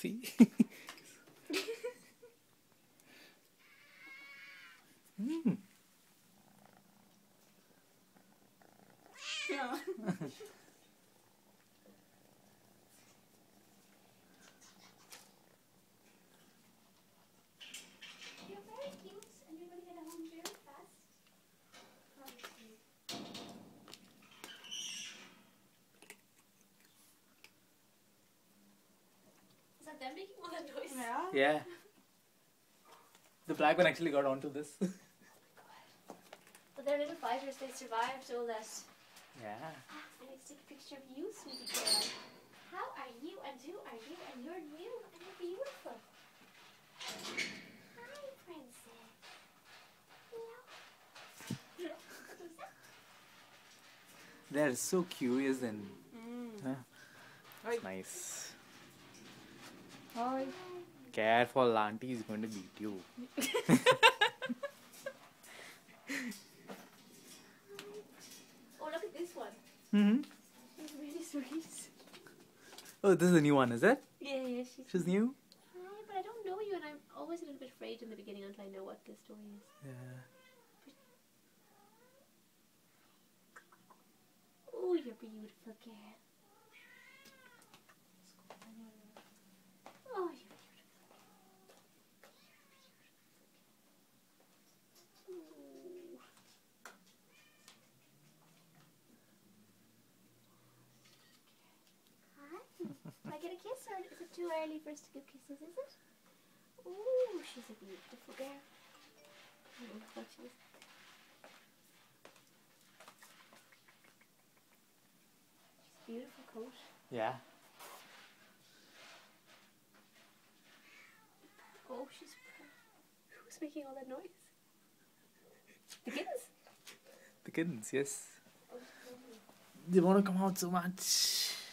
See? Mm. Yeah. You're very cute, and you're going to get home very fast. Promise me. Is that them making all that noise? Yeah. Yeah. The black one actually got onto this. But they're little fighters, they survived all that. Yeah. I need to take a picture of you, sweetie girl. How are you, and who are you, and you're new, and you're beautiful. Hi, princess. Hello. They're so curious and Mm. it's nice. Hi. Careful, auntie is going to beat you. Oh, look at this one. Mm-hmm. She's really sweet. Oh, this is a new one, is it? Yeah, She's new? Hi, but I don't know you, and I'm always a little bit afraid in the beginning until I know what the story is. Yeah. Oh, you're beautiful, girl. Oh, you're beautiful. Ooh. Hi. Can I get a kiss, or is it too early for us to give kisses, is it? Oh, she's a beautiful girl. Oh, I thought she was. She's a beautiful coat. Yeah. Oh, she's. Who's making all that noise? The kittens? The kittens, yes. Oh, They want to come out so much.